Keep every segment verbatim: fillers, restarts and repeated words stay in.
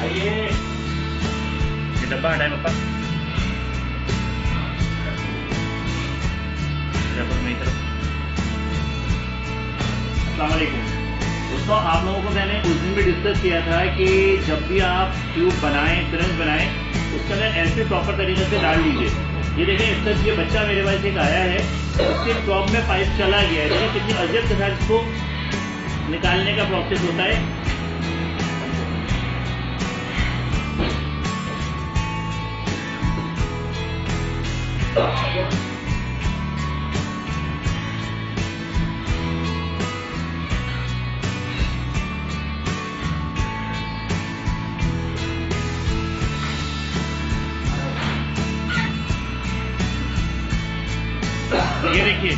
ये ये डब्बा हटाए पापा। अस्सलाम वालेकुम दोस्तों, आप लोगों को मैंने उस दिन भी डिस्कस किया था कि जब भी आप ट्यूब बनाएं, सिरिंज बनाएं, उसके अंदर ऐसे प्रॉपर तरीके से डाल लीजिए। ये देखें, इसका ये बच्चा मेरे पास एक आया है, उसके टॉप में पाइप चला गया है। देखिए कितनी अजब के साथ इसको निकालने का प्रोसेस होता है। ये देखिए,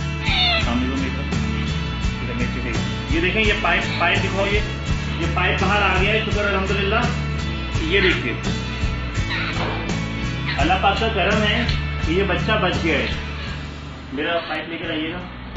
ये देखें, ये पाइप पाइप दिखाओ, ये ये पाइप बाहर आ गया है, शुक्र अल्हम्दुलिल्लाह। ये देखिए, अल्लाह पाक का करम है कि ये बच्चा बच गया है। मेरा पाइप लेकर आइएगा।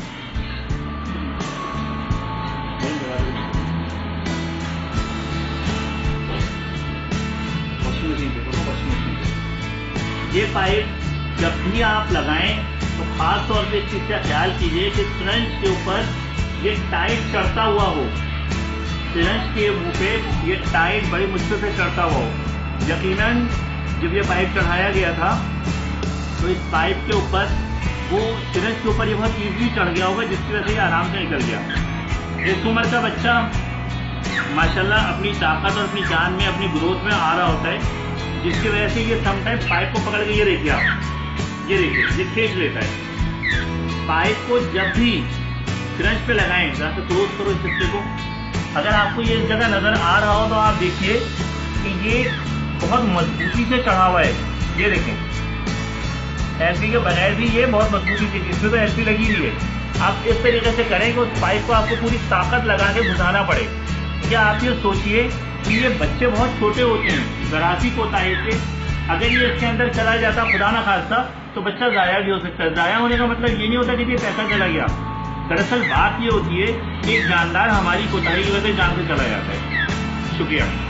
वॉशिंग मशीन पे, वॉशिंग मशीन पे ये पाइप जब भी आप लगाएं तो खास तौर पे इस चीज का ख्याल कीजिए कि सिरिंज के ऊपर ये टाइट चढ़ता हुआ हो। सिरिंज के मुंह पे ये टाइट बड़ी मुश्किल से चढ़ता हुआ हो। यकीनन जब ये पाइप चढ़ाया गया था तो इस पाइप के ऊपर वो सिरिंज के ऊपर ये बहुत इजीली चढ़ गया होगा, जिसकी वजह से ये आराम से निकल गया। इस उम्र का बच्चा माशाल्लाह अपनी ताकत और अपनी जान में, अपनी ग्रोथ में आ रहा होता है, जिसकी वजह से ये समटाइम पाइप को पकड़ के ये देखिए आप, ये देखिए, ये खींच लेता है। पाइप को जब भी सिरिंज पे लगाएं, जरा से क्लोज करो इस हिस्से को। अगर आपको ये इस जगह नजर आ रहा हो तो आप देखिए कि ये बहुत मजबूती से चढ़ा हुआ है। ये देखें, एलपी के बगैर भी ये बहुत मजबूती से, इसमें तो एलपी लगी हुई है। आप इस तरीके से करें कि उस पाइप को आपको पूरी ताकत लगा के घुसाना पड़े। क्या आप ये सोचिए कि ये बच्चे बहुत छोटे होते हैं, जरासी कोताही से अगर ये इसके अंदर चला जाता खुदा ना खास्ता तो बच्चा जाया भी हो सकता है। जाया होने का मतलब ये नहीं होता कि ये पैसा चला गया। दरअसल बात ये होती है कि एक जानदार हमारी कोताही की वजह से जान से चला जाता है। शुक्रिया।